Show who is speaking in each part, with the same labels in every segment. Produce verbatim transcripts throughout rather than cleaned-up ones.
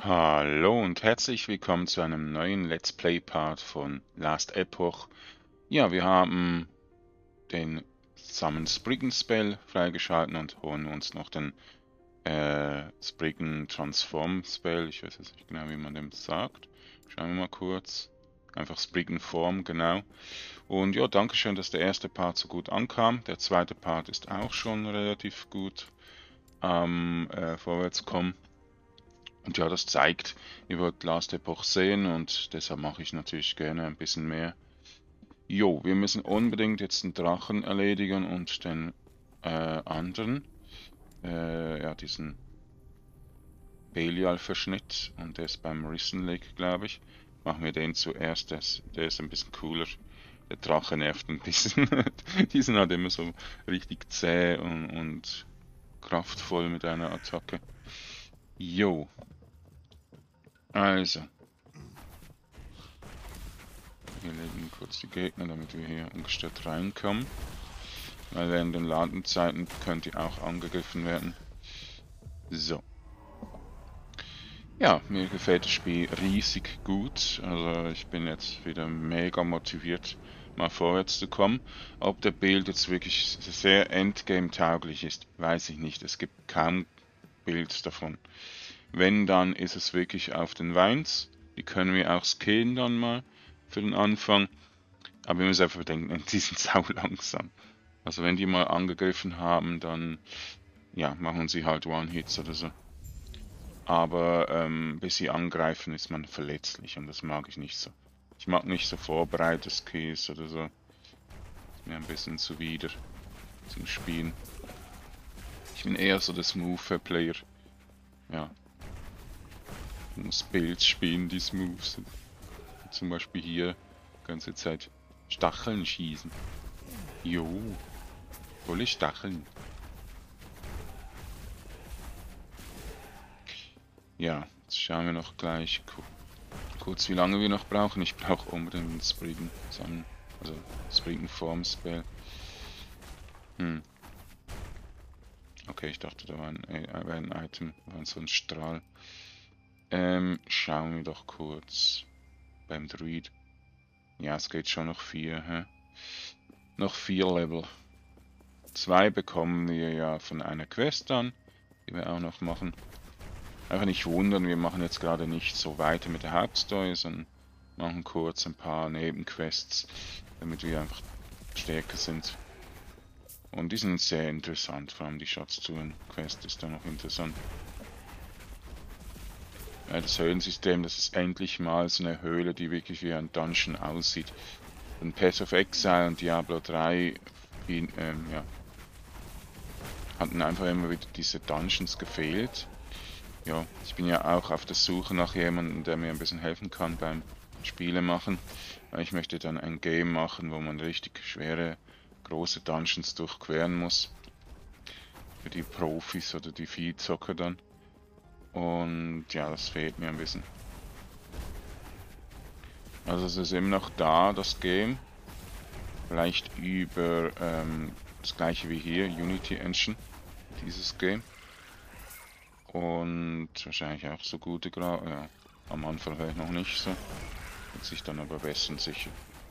Speaker 1: Hallo und herzlich willkommen zu einem neuen Let's Play Part von Last Epoch. Ja, wir haben den Summon Spriggan Spell freigeschalten und holen uns noch den äh, Spriggan Transform Spell. Ich weiß jetzt nicht genau, wie man dem sagt. Schauen wir mal kurz. Einfach Spriggan Form, genau. Und ja, danke schön, dass der erste Part so gut ankam. Der zweite Part ist auch schon relativ gut am äh, Vorwärtskommen. Und ja, das zeigt, ihr wollt Last Epoch sehen und deshalb mache ich natürlich gerne ein bisschen mehr. Jo, wir müssen unbedingt jetzt den Drachen erledigen und den äh, anderen, äh, ja, diesen Belial-Verschnitt und der ist beim Risen Lake, glaube ich. Machen wir den zuerst, der ist, der ist ein bisschen cooler. Der Drache nervt ein bisschen. Die sind halt immer so richtig zäh und, und kraftvoll mit einer Attacke. Jo, also. Wir legen kurz die Gegner, damit wir hier ungestört reinkommen. Weil während den Ladenzeiten könnt ihr auch angegriffen werden. So. Ja, mir gefällt das Spiel riesig gut. Also ich bin jetzt wieder mega motiviert, mal vorwärts zu kommen. Ob der Build jetzt wirklich sehr Endgame-tauglich ist, weiß ich nicht. Es gibt kaum Builds davon. Wenn, dann ist es wirklich auf den Vines. Die können wir auch skillen dann mal für den Anfang. Aber wir müssen einfach bedenken, die sind sau langsam. Also wenn die mal angegriffen haben, dann ja, machen sie halt One-Hits oder so. Aber ähm, bis sie angreifen, ist man verletzlich und das mag ich nicht so. Ich mag nicht so vorbereitete Skills oder so. Ist mir ein bisschen zuwider zum Spielen. Ich bin eher so der Smooth-Player. Ja. Ich muss Builds spielen, die smooth sind. Zum Beispiel hier die ganze Zeit Stacheln schießen. Jo. Volle Stacheln. Ja, jetzt schauen wir noch gleich kurz, wie lange wir noch brauchen. Ich brauche unbedingt einen Spriggan zusammen. Also Spriggan Form Spell. Hm. Okay, ich dachte, da war ein, äh, war ein Item, war so ein Strahl. Ähm, schauen wir doch kurz beim Druid. Ja, es geht schon noch vier, hä? Noch vier Level. Zwei bekommen wir ja von einer Quest dann, die wir auch noch machen. Einfach nicht wundern, wir machen jetzt gerade nicht so weiter mit der Hauptstory, sondern machen kurz ein paar Nebenquests, damit wir einfach stärker sind. Und die sind sehr interessant, vor allem die Schatztruhen-Quest ist da noch interessant. Ja, das Höhlensystem, das ist endlich mal so eine Höhle, die wirklich wie ein Dungeon aussieht. In Path of Exile und Diablo drei ähm, ja, hatten einfach immer wieder diese Dungeons gefehlt. Ja, ich bin ja auch auf der Suche nach jemandem, der mir ein bisschen helfen kann beim Spiele machen. Ich möchte dann ein Game machen, wo man richtig schwere, große Dungeons durchqueren muss. Für die Profis oder die Viehzocker dann. Und ja, das fehlt mir ein bisschen. Also es ist immer noch da, das Game. Vielleicht über ähm, das gleiche wie hier, Unity Engine, dieses Game. Und wahrscheinlich auch so gute Gra ja, am Anfang vielleicht noch nicht so. Wird sich dann aber bessern sicher.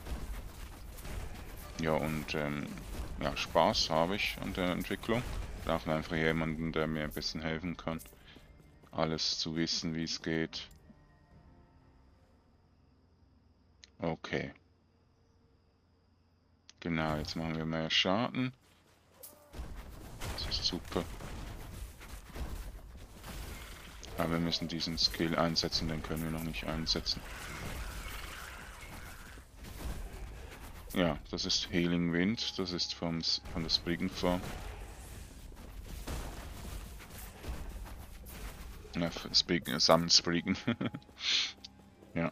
Speaker 1: Ja, und ähm, ja, Spaß habe ich an der Entwicklung. Brauchen einfach jemanden, der mir ein bisschen helfen kann. Alles zu wissen, wie es geht. Okay. Genau, jetzt machen wir mehr Schaden. Das ist super. Aber wir müssen diesen Skill einsetzen, den können wir noch nicht einsetzen. Ja, das ist Healing Wind, das ist vom, von der Spriggan Form. Ja, Spriggan, Summon Spriggan. Ja.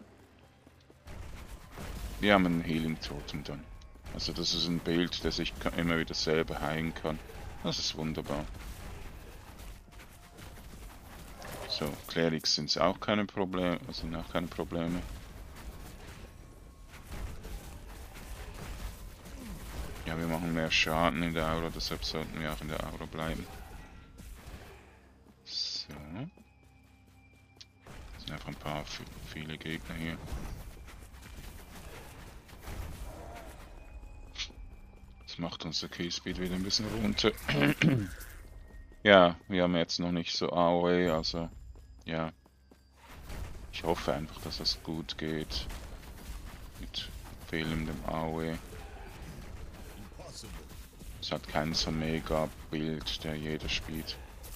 Speaker 1: Wir haben einen Healing Totem dann. Also das ist ein Bild, das ich immer wieder selber heilen kann. Das ist wunderbar. So, Clerics sind auch keine Probleme, sind auch keine Probleme. Ja, wir machen mehr Schaden in der Aura, deshalb sollten wir auch in der Aura bleiben. So. einfach ein paar viele Gegner hier. Das macht unser Keyspeed wieder ein bisschen runter. Ja, wir haben jetzt noch nicht so A O E, also ja. Ich hoffe einfach, dass es gut geht. Mit fehlendem A O E. Es hat kein so mega Bild, der jeder spielt.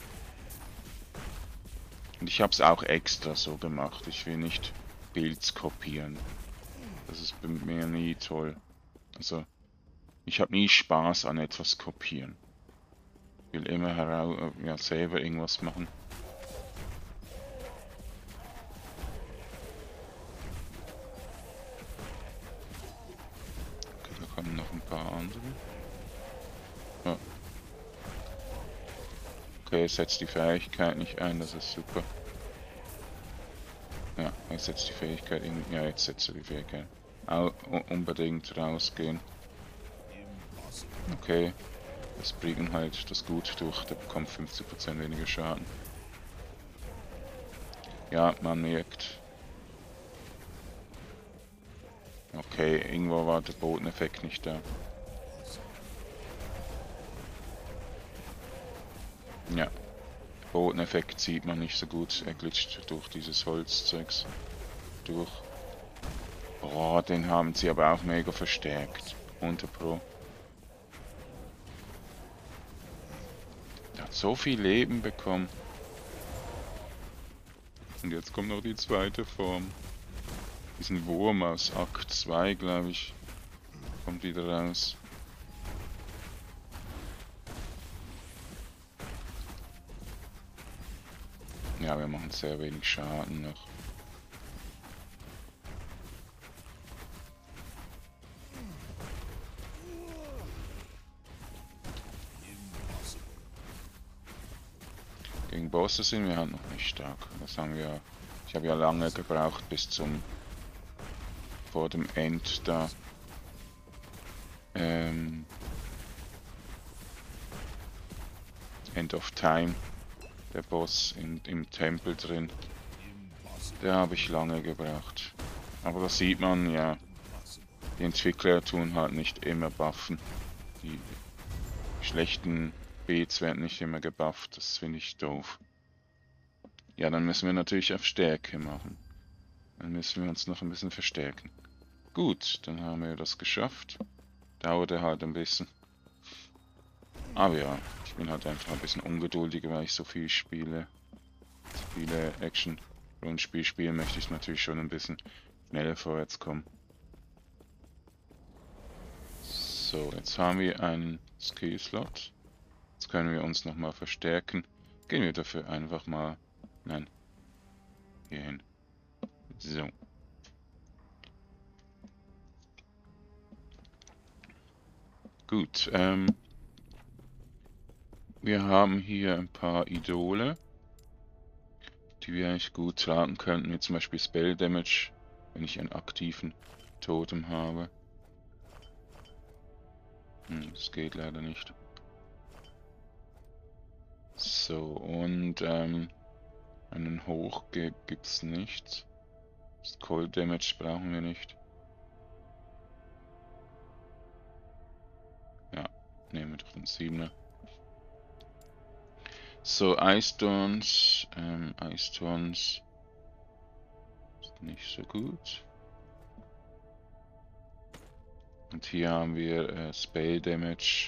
Speaker 1: Und ich habe es auch extra so gemacht. Ich will nicht Builds kopieren. Das ist bei mir nie toll. Also, ich habe nie Spaß an etwas kopieren. Ich will immer heraus, ja, selber irgendwas machen. Okay, da kommen noch ein paar andere. Ja. Okay, setzt die Fähigkeit nicht ein, das ist super. Ja, jetzt setzt die Fähigkeit in. Ja, jetzt setzt die Fähigkeit. Auch unbedingt rausgehen. Okay. Das bringt halt das gut durch, der bekommt fünfzig Prozent weniger Schaden. Ja, man merkt. Okay, irgendwo war der Bodeneffekt nicht da. Ja. Bodeneffekt sieht man nicht so gut, er glitscht durch dieses Holzzeugs durch. Boah, den haben sie aber auch mega verstärkt. hundert Pro. Der hat so viel Leben bekommen. Und jetzt kommt noch die zweite Form. Diesen Wurm aus Akt zwei, glaube ich, kommt wieder raus. Ja, wir machen sehr wenig Schaden noch. Gegen Bosse sind wir halt noch nicht stark. Das haben wir. Ich habe ja lange gebraucht bis zum vor dem End da. Ähm, End of Time. Der Boss in, im Tempel drin. Der habe ich lange gebraucht. Aber das sieht man, ja. Die Entwickler tun halt nicht immer buffen. Die schlechten Beats werden nicht immer gebufft. Das finde ich doof. Ja, dann müssen wir natürlich auf Stärke machen. Dann müssen wir uns noch ein bisschen verstärken. Gut, dann haben wir das geschafft. Dauerte halt ein bisschen. Aber ja, ich bin halt einfach ein bisschen ungeduldiger, weil ich so viel spiele. So viele Action-Rundspiel spielen, möchte ich natürlich schon ein bisschen schneller vorwärts kommen. So, jetzt haben wir einen Skill-Slot. Jetzt können wir uns nochmal verstärken. Gehen wir dafür einfach mal... Nein. Hier hin. So. Gut, ähm... wir haben hier ein paar Idole, die wir eigentlich gut tragen könnten, wie zum Beispiel Spell Damage, wenn ich einen aktiven Totem habe. Hm, das geht leider nicht. So, und ähm, einen Hoch gibt es nicht. Das Cold Damage brauchen wir nicht. Ja, nehmen wir doch den siebener. So, Ice Storms, ähm, Ice Storms ist nicht so gut. Und hier haben wir äh, Spell Damage.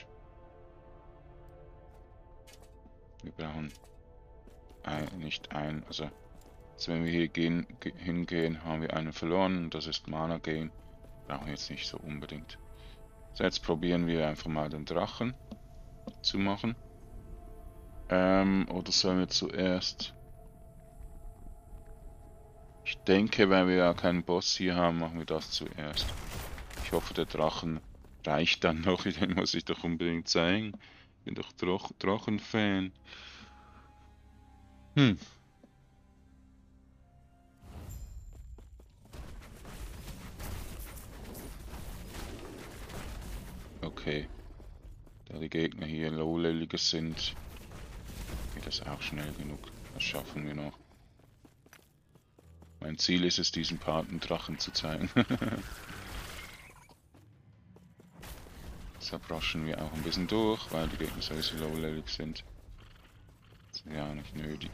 Speaker 1: Wir brauchen ein, nicht ein, also, also wenn wir hier gehen, hingehen, haben wir einen verloren. Das ist Mana Gain. Brauchen wir jetzt nicht so unbedingt. So, jetzt probieren wir einfach mal den Drachen zu machen. Ähm, oder sollen wir zuerst... Ich denke, weil wir ja keinen Boss hier haben, machen wir das zuerst. Ich hoffe, der Drachen reicht dann noch. Den muss ich doch unbedingt zeigen. Ich bin doch Dro Drachen-Fan. Hm. Okay. Da die Gegner hier low-leveliger sind, geht das auch schnell genug. Das schaffen wir noch. Mein Ziel ist es, diesen Part Drachen zu zeigen. Deshalb rushen wir auch ein bisschen durch, weil die Gegner sowieso low-level sind. Das ist ja nicht nötig.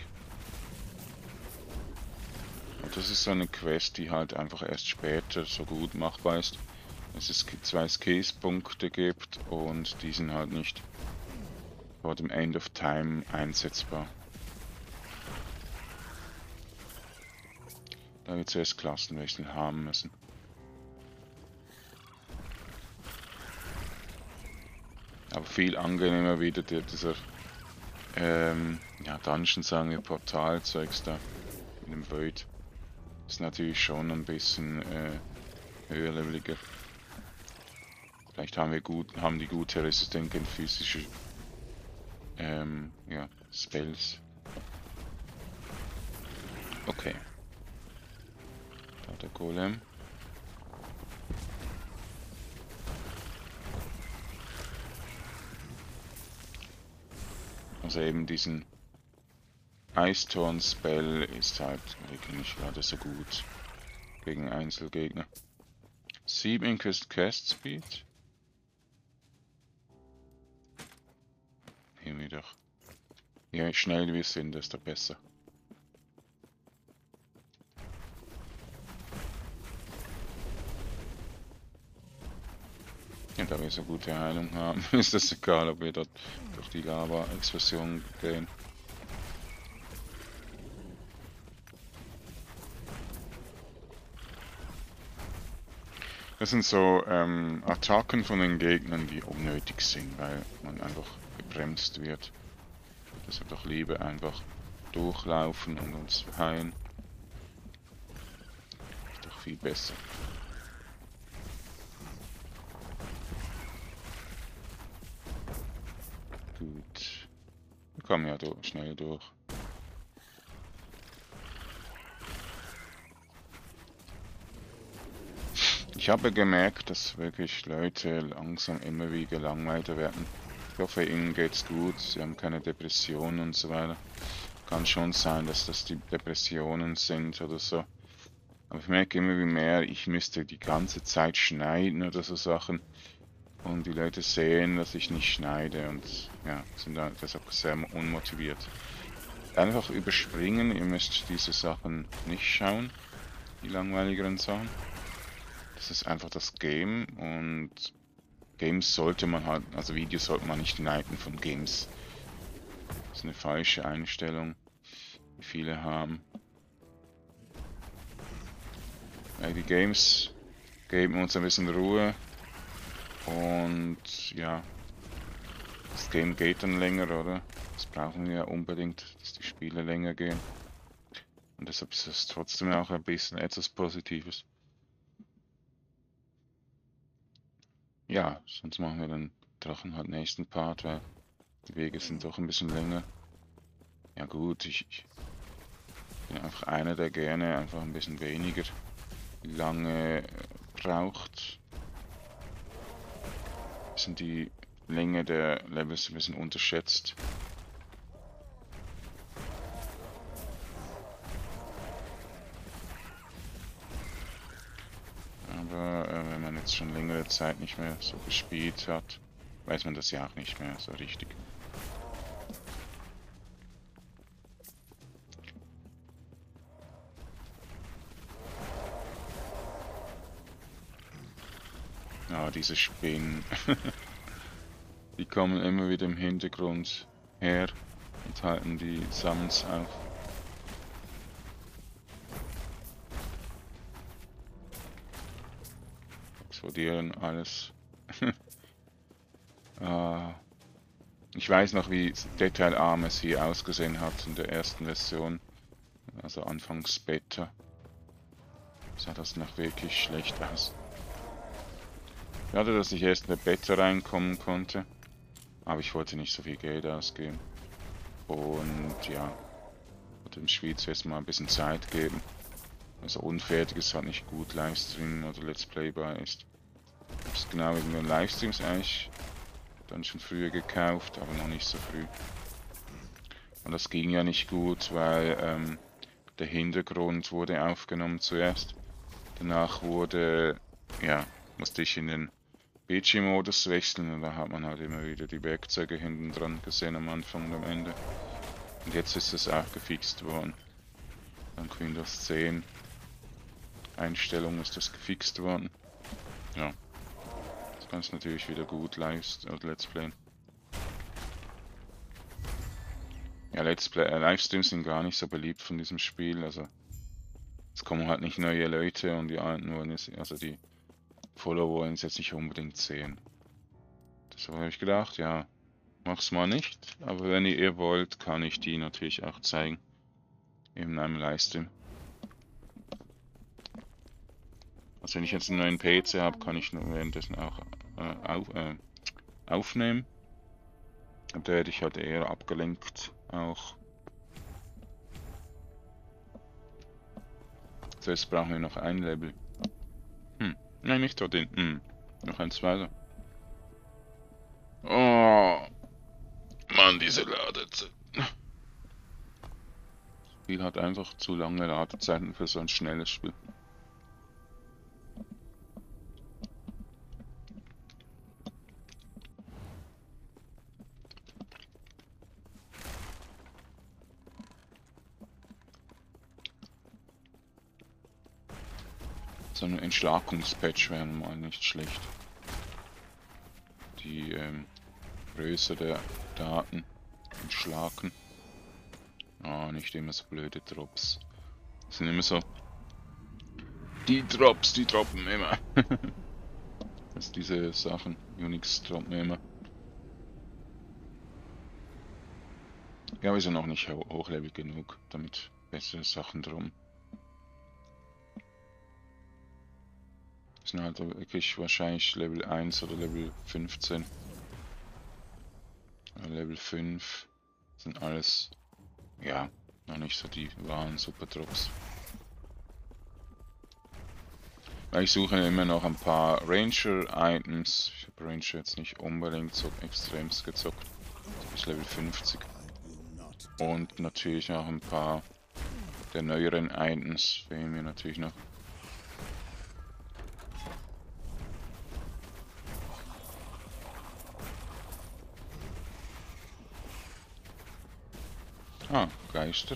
Speaker 1: Und das ist so eine Quest, die halt einfach erst später so gut machbar ist. Dass es zwei Skills-Punkte gibt und die sind halt nicht vor dem End of Time einsetzbar. Da wir zuerst Klassenwechsel haben müssen. Aber viel angenehmer wieder der, dieser ähm, ja, Dungeon, sagen wir, Portal-Zeugs da mit dem Void. Ist natürlich schon ein bisschen äh, höherleveliger. Vielleicht haben wir gut, haben die gute Resistenz gegen physische ähm, ja, Spells. Okay. Da der Golem. Also eben diesen Eistorn-Spell ist halt wirklich nicht gerade so gut gegen Einzelgegner. sieben Increased Cast Speed. Nehmen wir doch. Je schneller wir sind, desto besser. Ja, da wir so gute Heilung haben, ist das egal, ob wir dort durch die Lava-Explosion gehen. Das sind so ähm, Attacken von den Gegnern, die unnötig sind, weil man einfach gebremst wird. Deshalb doch lieber einfach durchlaufen und uns heilen. Ist doch viel besser. Gut. Wir kommen ja durch, schnell durch. Ich habe gemerkt, dass wirklich Leute langsam immer wieder gelangweilter werden. Ich hoffe, ihnen geht's gut, sie haben keine Depressionen und so weiter. Kann schon sein, dass das die Depressionen sind oder so. Aber ich merke immer wie mehr, ich müsste die ganze Zeit schneiden oder so Sachen. Und die Leute sehen, dass ich nicht schneide und ja, sind dann deshalb sehr unmotiviert. Einfach überspringen, ihr müsst diese Sachen nicht schauen, die langweiligeren Sachen. Das ist einfach das Game und Games sollte man halt, also Videos sollte man nicht schneiden von Games. Das ist eine falsche Einstellung, die viele haben. Ja, die Games geben uns ein bisschen Ruhe. Und ja, das Game geht dann länger, oder? Das brauchen wir ja unbedingt, dass die Spiele länger gehen. Und deshalb ist es trotzdem auch ein bisschen etwas Positives. Ja, sonst machen wir dann Drachen halt nächsten Part, weil die Wege sind doch ein bisschen länger. Ja gut, ich, ich bin einfach einer, der gerne einfach ein bisschen weniger lange braucht. Sind die Länge der Levels ein bisschen unterschätzt. Aber äh, wenn man jetzt schon längere Zeit nicht mehr so gespielt hat, weiß man das ja auch nicht mehr so richtig. Ah, diese Spinnen. Die kommen immer wieder im Hintergrund her und halten die Summons auf. Explodieren alles. ah. Ich weiß noch, wie detailarm es hier ausgesehen hat in der ersten Version. Also anfangs Beta. Sah das noch wirklich schlecht aus. Schade, dass ich erst in der Beta reinkommen konnte. Aber ich wollte nicht so viel Geld ausgeben. Und ja, wollte dem Spiel zuerst mal ein bisschen Zeit geben. Also unfertig ist halt nicht gut Livestreamen oder Let's Playbar ist. Ich habe es genau wegen den Livestreams eigentlich dann schon früher gekauft, aber noch nicht so früh. Und das ging ja nicht gut, weil ähm, Der Hintergrund wurde aufgenommen zuerst. Danach wurde, ja, musste ich in den B G-Modus wechseln und da hat man halt immer wieder die Werkzeuge hinten dran gesehen am Anfang und am Ende. Und jetzt ist es auch gefixt worden. Dank Windows zehn Einstellung ist das gefixt worden. Ja. Das kannst du natürlich wieder gut live oder Let's Playen. Ja, Let's Play, äh, Livestreams sind gar nicht so beliebt von diesem Spiel, also es kommen halt nicht neue Leute und die alten wollen es, also die Follower wollen es jetzt nicht unbedingt sehen. Deshalb habe ich gedacht, ja, mach's mal nicht, aber wenn ihr wollt, kann ich die natürlich auch zeigen in einem Livestream. Also wenn ich jetzt einen neuen P C habe, kann ich nur währenddessen auch äh, auf, äh, aufnehmen. Und da werde ich halt eher abgelenkt auch. So, jetzt brauchen wir noch ein Level. Hm, nein, nicht dorthin. Hm, noch eins weiter. Oh, Mann, diese Ladezeit. Das Spiel hat einfach zu lange Ladezeiten für so ein schnelles Spiel. So ein Entschlakungspatch wäre mal nicht schlecht. Die ähm, Größe der Daten entschlaken. Ah, oh, nicht immer so blöde Drops. Das sind immer so. Die Drops, die droppen immer. Das sind diese Sachen. Unix droppen immer. Ja, wir sind noch nicht ho hochlevel genug, damit bessere Sachen drum. Das sind halt wirklich wahrscheinlich Level eins oder Level fünfzehn. Level fünf sind alles, ja, noch nicht so die wahren Super Drops. Ich suche immer noch ein paar Ranger-Items. Ich habe Ranger jetzt nicht unbedingt so extremst gezockt. Bis Level fünfzig. Und natürlich auch ein paar der neueren Items fehlen mir natürlich noch. Ah, Geister.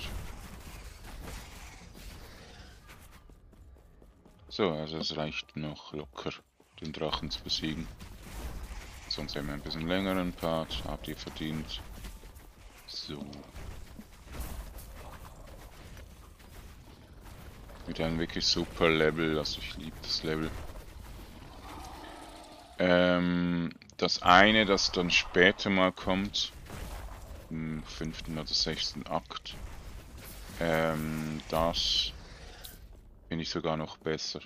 Speaker 1: So, also es reicht noch locker, den Drachen zu besiegen. Sonst haben wir ein bisschen längeren Part, habt ihr verdient. So. Mit einem wirklich super Level, also ich liebe das Level. Ähm, das eine, das dann später mal kommt, im fünften oder sechsten Akt, ähm, das finde ich sogar noch besser.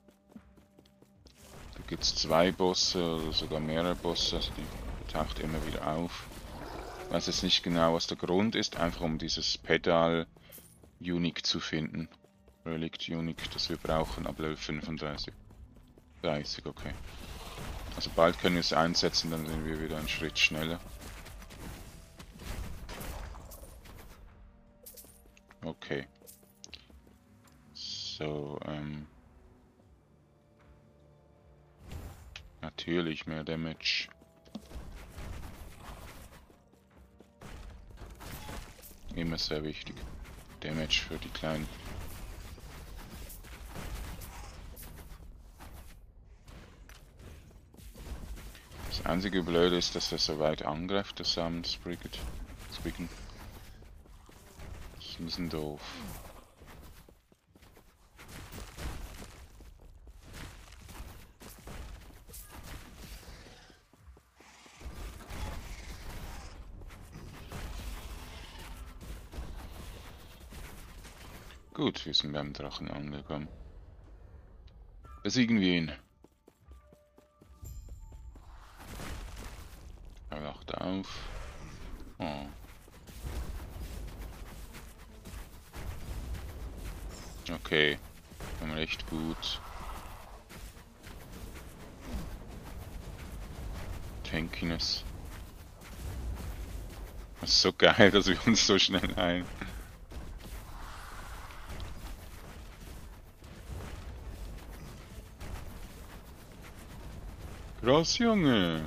Speaker 1: Da gibt es zwei Bosse oder sogar mehrere Bosse, also die taucht immer wieder auf. Ich weiß jetzt nicht genau, was der Grund ist, einfach um dieses Pedal Unique zu finden. Relict Unique, das wir brauchen ab Level fünfunddreißig. dreißig, okay. Also bald können wir es einsetzen, dann sind wir wieder einen Schritt schneller. Okay. So, ähm. Natürlich mehr Damage. Immer sehr wichtig. Damage für die Kleinen. Das einzige Blöde ist, dass er so weit angreift, der Summon Spriggan. Spriggan. Das ist ein bisschen doof. Gut, wir sind beim Drachen angekommen. Besiegen wir ihn. Er wacht auf. Oh. Okay, haben recht gut. Tankiness. Das ist so geil, dass wir uns so schnell ein. Krass, Junge.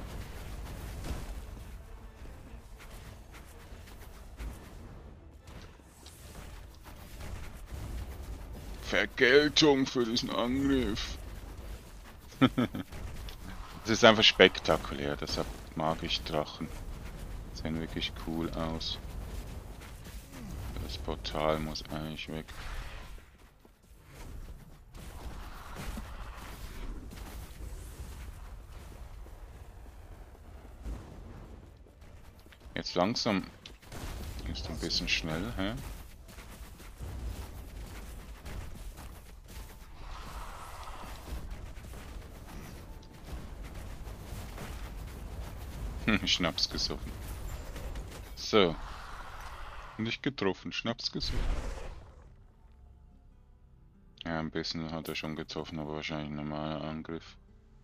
Speaker 1: Vergeltung für diesen Angriff. Das ist einfach spektakulär, deshalb mag ich Drachen. Sehen wirklich cool aus. Das Portal muss eigentlich weg. Jetzt langsam ist ein bisschen schnell, hä? Schnaps gesoffen. So. Nicht getroffen, Schnaps gesoffen. Ja, ein bisschen hat er schon getroffen, aber wahrscheinlich ein normaler Angriff.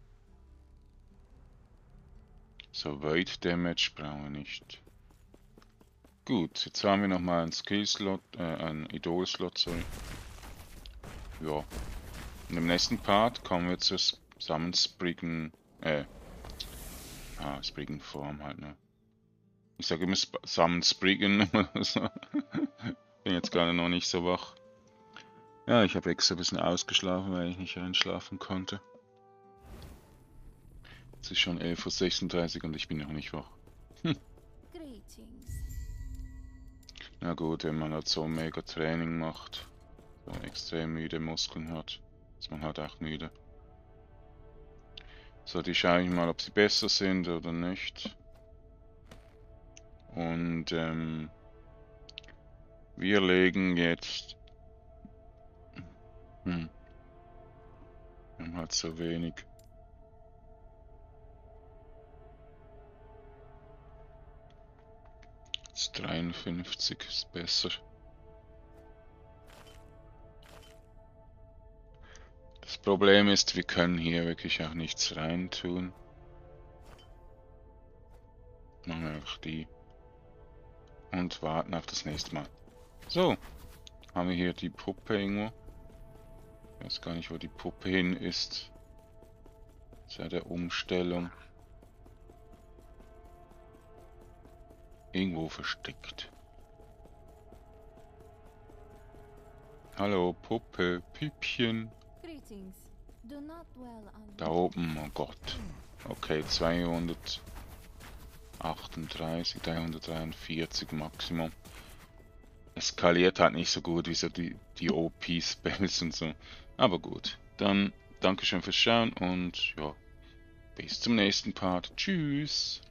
Speaker 1: So, Void Damage brauchen wir nicht. Gut, jetzt haben wir nochmal einen Skill-Slot, äh, einen Idol-Slot, sorry. Ja. Und im nächsten Part kommen wir zur Summon Spriggan, äh, ah, Spriggan Form halt, ne. Ich sage immer Sp Summon Spriggan oder so. Bin jetzt gerade noch nicht so wach. Ja, ich habe extra ein bisschen ausgeschlafen, weil ich nicht einschlafen konnte. Es ist schon elf Uhr sechsunddreißig und ich bin noch nicht wach. Hm. Na gut, wenn man halt so mega Training macht, so extrem müde Muskeln hat, ist man halt auch müde. So, die schaue ich mal, ob sie besser sind oder nicht. Und ähm, wir legen jetzt... Hm. Wir haben halt so wenig. Jetzt dreiundfünfzig ist besser. Das Problem ist, wir können hier wirklich auch nichts reintun. Machen wir einfach die. Und warten auf das nächste Mal. So, haben wir hier die Puppe irgendwo. Ich weiß gar nicht, wo die Puppe hin ist. Seit der Umstellung. Irgendwo versteckt. Hallo, Puppe, Püppchen. Da oben, oh Gott. Okay, zweihundertachtunddreißig, dreihundertdreiundvierzig Maximum. Es skaliert halt nicht so gut wie so die, die O P-Spells und so. Aber gut, dann Dankeschön fürs Schauen und ja, bis zum nächsten Part. Tschüss!